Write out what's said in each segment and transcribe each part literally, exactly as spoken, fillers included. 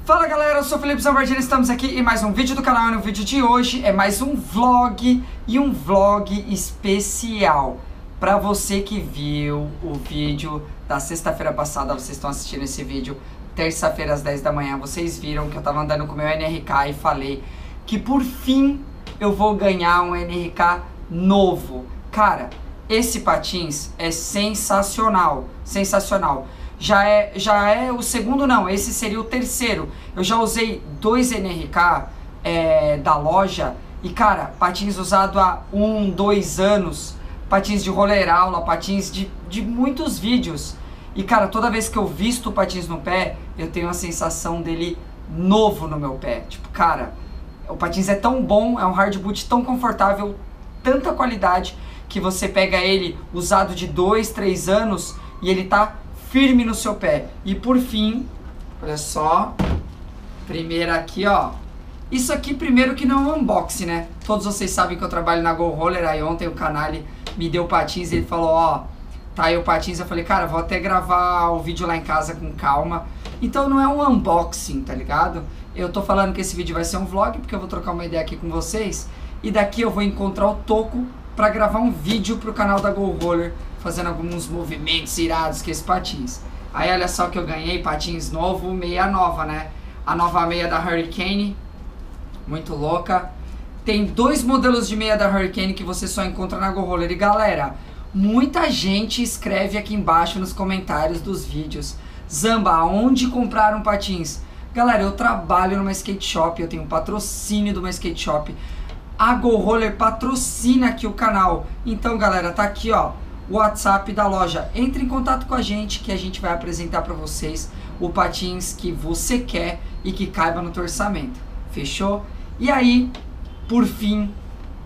Fala galera, eu sou o Felipe Zambardini, estamos aqui em mais um vídeo do canal. E no vídeo de hoje é mais um vlog e um vlog especial. Pra você que viu o vídeo da sexta-feira passada, vocês estão assistindo esse vídeo terça-feira às dez da manhã, vocês viram que eu tava andando com o meu N R K e falei que por fim eu vou ganhar um N R K novo. Cara, esse patins é sensacional, sensacional. Já é, já é o segundo não, esse seria o terceiro. Eu já usei dois N R K é, da loja e cara, patins usado há um, dois anos, patins de roller aula, patins de, de muitos vídeos. E cara, toda vez que eu visto o patins no pé, eu tenho a sensação dele novo no meu pé. Tipo, cara, o patins é tão bom, é um hard boot tão confortável, tanta qualidade, que você pega ele usado de dois, três anos e ele tá firme no seu pé. E por fim, olha só, primeiro aqui, ó. Isso aqui primeiro que não é um unboxing, né? Todos vocês sabem que eu trabalho na Go Roller. Aí ontem o Canali me deu patins e ele falou, ó, tá aí o patins. Eu falei, cara, vou até gravar o vídeo lá em casa com calma. Então não é um unboxing, tá ligado? Eu tô falando que esse vídeo vai ser um vlog, porque eu vou trocar uma ideia aqui com vocês. E daqui eu vou encontrar o Toco pra gravar um vídeo pro canal da Go Roller, fazendo alguns movimentos irados com esse patins. Aí olha só que eu ganhei, patins novo, meia nova, né? A nova meia da Hurricane, muito louca. Tem dois modelos de meia da Hurricane que você só encontra na Go Roller. E galera, muita gente escreve aqui embaixo nos comentários dos vídeos: Zamba, onde compraram patins? Galera, eu trabalho numa skate shop, eu tenho um patrocínio de uma skate shop. A Go Roller patrocina aqui o canal. Então galera, tá aqui ó, o WhatsApp da loja. Entre em contato com a gente que a gente vai apresentar para vocês o patins que você quer e que caiba no teu orçamento. Fechou? E aí, por fim,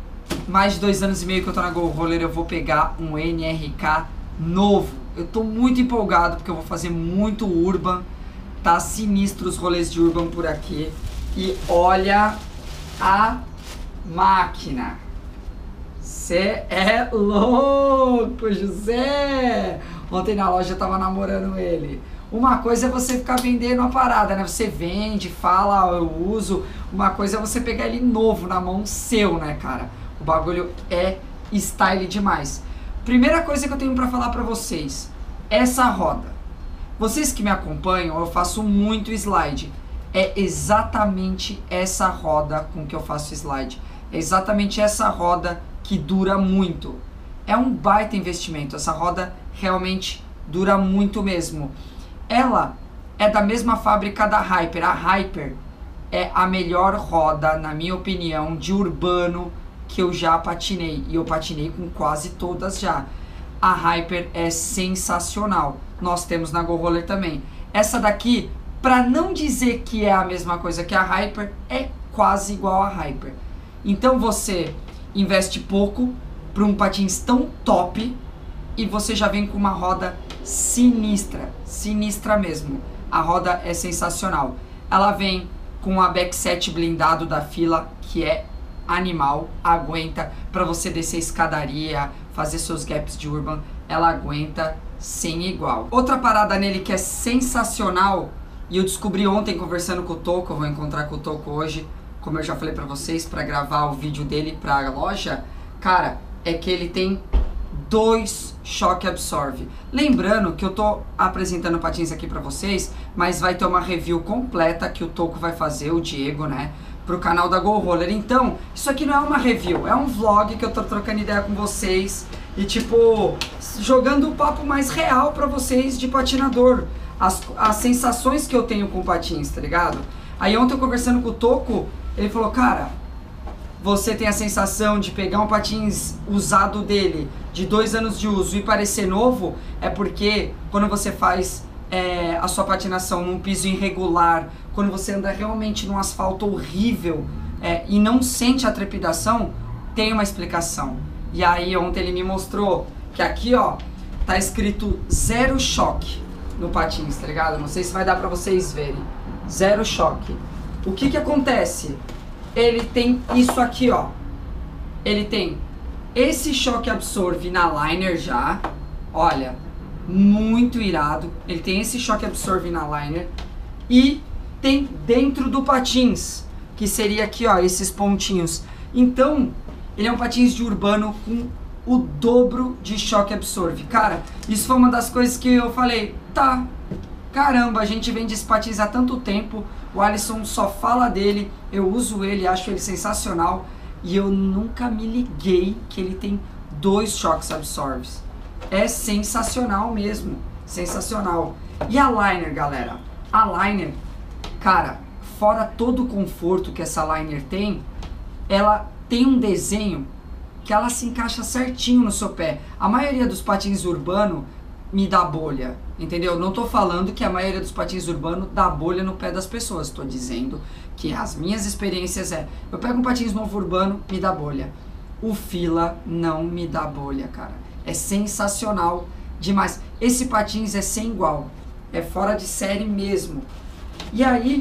mais de dois anos e meio que eu tô na Go Roller, eu vou pegar um N R K novo. Eu tô muito empolgado porque eu vou fazer muito urban. Tá sinistro os rolês de urban por aqui. E olha a máquina. Cê é louco, José! Ontem na loja eu tava namorando ele. Uma coisa é você ficar vendendo a parada, né? Você vende, fala, eu uso. Uma coisa é você pegar ele novo na mão seu, né, cara? O bagulho é style demais. Primeira coisa que eu tenho pra falar pra vocês. Essa roda. Vocês que me acompanham, eu faço muito slide. É exatamente essa roda com que eu faço slide. É exatamente essa roda que dura muito. É um baita investimento. Essa roda realmente dura muito mesmo. Ela é da mesma fábrica da Hyper. A Hyper é a melhor roda, na minha opinião, de urbano que eu já patinei. E eu patinei com quase todas já. A Hyper é sensacional. Nós temos na Go Roller também. Essa daqui, para não dizer que é a mesma coisa que a Hyper, é quase igual a Hyper. Então você investe pouco para um patins tão top e você já vem com uma roda sinistra, sinistra mesmo. A roda é sensacional. Ela vem com a backset blindado da Fila, que é animal, aguenta para você descer escadaria, fazer seus gaps de urban, ela aguenta sem igual. Outra parada nele que é sensacional, e eu descobri ontem conversando com o Toco, eu vou encontrar com o Toco hoje, como eu já falei pra vocês, pra gravar o vídeo dele pra loja, cara, é que ele tem dois shock absorve. Lembrando que eu tô apresentando patins aqui pra vocês, mas vai ter uma review completa que o Toco vai fazer, o Diego, né, pro canal da Go Roller. Então, isso aqui não é uma review, é um vlog que eu tô trocando ideia com vocês e tipo, jogando o papo mais real pra vocês de patinador. As, as sensações que eu tenho com patins, tá ligado? Aí ontem eu conversando com o Toco, ele falou, cara, você tem a sensação de pegar um patins usado dele, de dois anos de uso e parecer novo, é porque quando você faz é, a sua patinação num piso irregular, quando você anda realmente num asfalto horrível é, e não sente a trepidação, tem uma explicação. E aí ontem ele me mostrou que aqui ó, tá escrito zero choque no patins, tá ligado? Não sei se vai dar pra vocês verem. Zero choque. O que que acontece? Ele tem isso aqui, ó. Ele tem esse choque absorve na liner já. Olha, muito irado. Ele tem esse choque absorve na liner. E tem dentro do patins, que seria aqui, ó, esses pontinhos. Então, ele é um patins de urbano com o dobro de choque absorve. Cara, isso foi uma das coisas que eu falei, tá, caramba, a gente vende esse patins há tanto tempo, o Alisson só fala dele, eu uso ele, acho ele sensacional, e eu nunca me liguei que ele tem dois choques absorves. É sensacional mesmo, sensacional. E a liner, galera, a liner, cara, fora todo o conforto que essa liner tem, ela tem um desenho que ela se encaixa certinho no seu pé. A maioria dos patins urbanos me dá bolha, entendeu? Não tô falando que a maioria dos patins urbanos dá bolha no pé das pessoas, tô dizendo que as minhas experiências é, eu pego um patins novo urbano, me dá bolha. O Fila não me dá bolha, cara. É sensacional demais. Esse patins é sem igual, é fora de série mesmo. E aí,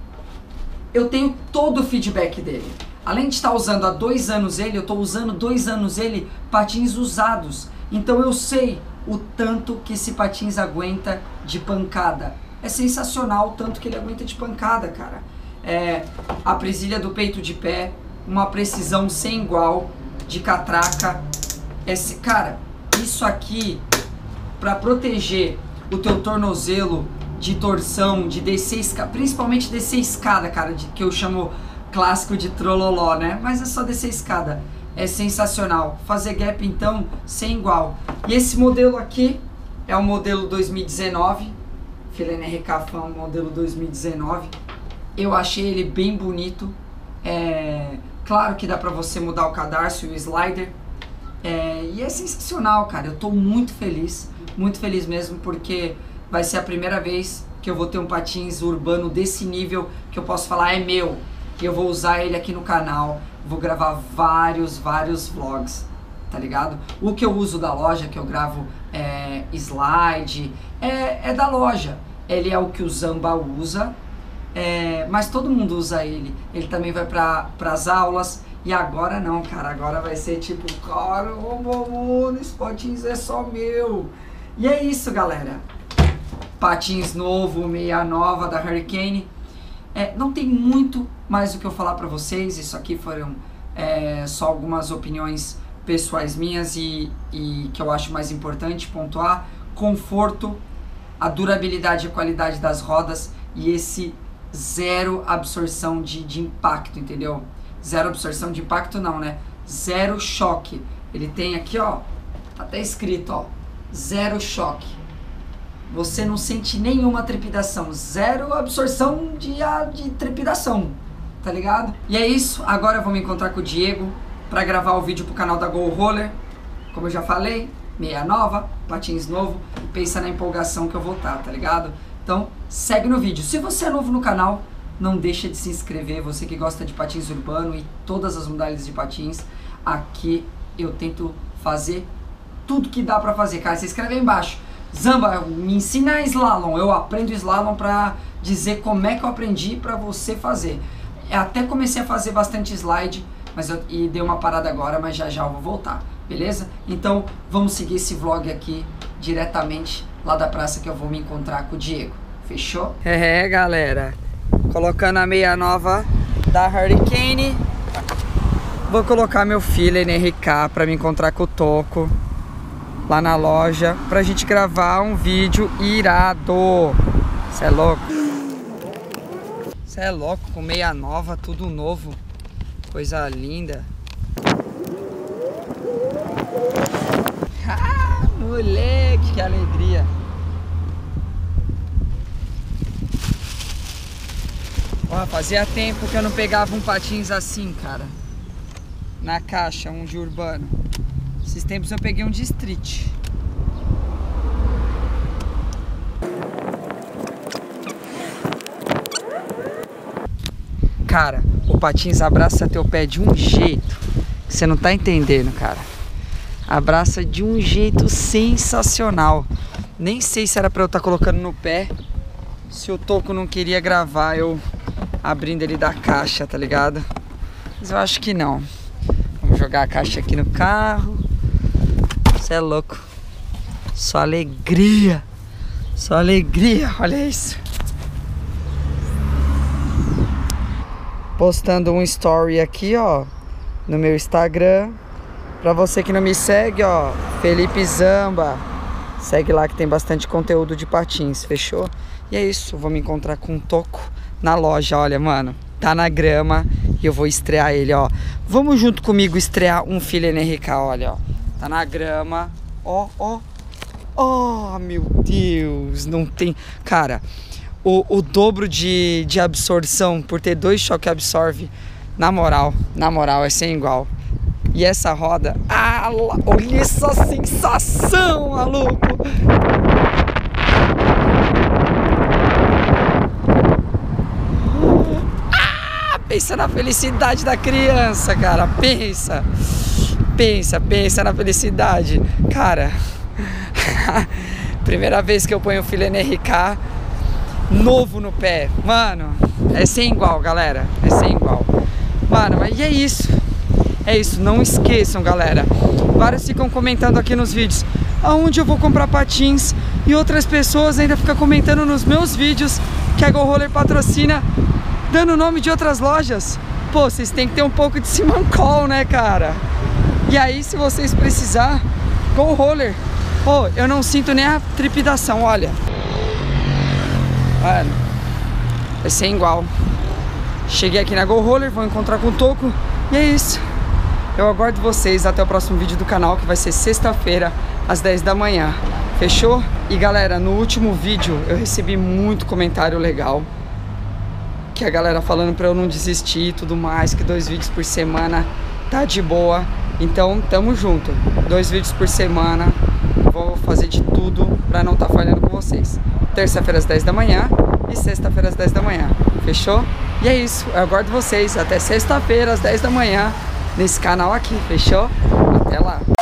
eu tenho todo o feedback dele. Além de estar usando há dois anos ele, eu estou usando dois anos ele patins usados. Então eu sei o tanto que esse patins aguenta de pancada. É sensacional o tanto que ele aguenta de pancada, cara. É, a presilha do peito de pé, uma precisão sem igual, de catraca. Esse, cara, isso aqui, para proteger o teu tornozelo de torção, de descer escada, principalmente descer escada, cara, de, que eu chamo clássico de trololó, né? Mas é só descer escada. É sensacional. Fazer gap, então, sem igual. E esse modelo aqui é o modelo dois mil e dezenove. Fila N R K Fan, modelo dois mil e dezenove. Eu achei ele bem bonito. É... Claro que dá pra você mudar o cadarço e o slider. É... E é sensacional, cara. Eu tô muito feliz. Muito feliz mesmo, porque vai ser a primeira vez que eu vou ter um patins urbano desse nível, que eu posso falar, é meu. Que eu vou usar ele aqui no canal, vou gravar vários, vários vlogs, tá ligado? O que eu uso da loja, que eu gravo é, slide, é, é da loja. Ele é o que o Zamba usa, é, mas todo mundo usa ele. Ele também vai para as aulas, e agora não, cara, agora vai ser tipo, cara, oh, esse patins é só meu. E é isso, galera. Patins novo, meia nova da Hurricane. É, não tem muito mais o que eu falar pra vocês, isso aqui foram é, só algumas opiniões pessoais minhas e, e que eu acho mais importante pontuar. Conforto, a durabilidade e a qualidade das rodas e esse zero absorção de, de impacto, entendeu? Zero absorção de impacto não, né? Zero choque. Ele tem aqui, ó, tá até escrito, ó, zero choque. Você não sente nenhuma trepidação, zero absorção de, de trepidação, tá ligado? E é isso, agora eu vou me encontrar com o Diego pra gravar o vídeo pro canal da Go Roller. Como eu já falei, meia nova, patins novo, pensa na empolgação que eu vou estar, tá ligado? Então, segue no vídeo. Se você é novo no canal, não deixa de se inscrever, você que gosta de patins urbano e todas as modalidades de patins, aqui eu tento fazer tudo que dá pra fazer, cara, se inscreve aí embaixo. Zamba, me ensina slalom, eu aprendo slalom pra dizer como é que eu aprendi pra você fazer. Eu até comecei a fazer bastante slide, mas eu, e dei uma parada agora, mas já já eu vou voltar, beleza? Então vamos seguir esse vlog aqui diretamente lá da praça que eu vou me encontrar com o Diego, fechou? É, galera, colocando a meia nova da Hurricane, vou colocar meu Fila N R K pra me encontrar com o Toco lá na loja, pra gente gravar um vídeo irado. Cê é louco? Cê é louco, com meia nova, tudo novo. Coisa linda. Ah, moleque, que alegria. Ó, fazia tempo que eu não pegava um patins assim, cara. Na caixa, um de urbano. Esses tempos eu peguei um de street. Cara, o patins abraça teu pé de um jeito que você não tá entendendo, cara. Abraça de um jeito sensacional. Nem sei se era pra eu estar colocando no pé. Se o Toco não queria gravar eu abrindo ele da caixa, tá ligado? Mas eu acho que não. Vamos jogar a caixa aqui no carro. Você é louco. Só alegria. Só alegria, olha isso. postando um story aqui, ó, no meu Instagram. Pra você que não me segue, ó, Felipe Zamba. Segue lá que tem bastante conteúdo de patins, fechou? E é isso, vou me encontrar com o Toco na loja, olha, mano. Tá na grama e eu vou estrear ele, ó. Vamos junto comigo estrear um Filha N R K, olha, ó. Tá na grama, ó, ó. Oh, meu Deus, não tem... Cara, o, o dobro de, de absorção por ter dois choque absorve, na moral, na moral, é sem igual. E essa roda, ah, olha essa sensação, maluco! Ah, pensa na felicidade da criança, cara, pensa. Pensa, pensa na felicidade. Cara, primeira vez que eu ponho o Filha N R K novo no pé, mano, é sem igual, galera, é sem igual. Mano, mas e é isso, é isso, não esqueçam, galera. Vários ficam comentando aqui nos vídeos aonde eu vou comprar patins, e outras pessoas ainda ficam comentando nos meus vídeos que a Go Roller patrocina, dando o nome de outras lojas. Pô, vocês têm que ter um pouco de simancol, né, cara? E aí, se vocês precisar, Go Roller. Pô, eu não sinto nem a trepidação, olha. Mano, vai ser igual. Cheguei aqui na Go Roller, vou encontrar com o Toco. E é isso. Eu aguardo vocês até o próximo vídeo do canal, que vai ser sexta-feira, às dez da manhã. Fechou? E galera, no último vídeo eu recebi muito comentário legal. Que a galera falando pra eu não desistir e tudo mais, que dois vídeos por semana tá de boa. Então, tamo junto. Dois vídeos por semana. Vou fazer de tudo pra não tá falhando com vocês. Terça-feira às dez da manhã e sexta-feira às dez da manhã. Fechou? E é isso. Eu aguardo vocês até sexta-feira às dez da manhã nesse canal aqui. Fechou? Até lá.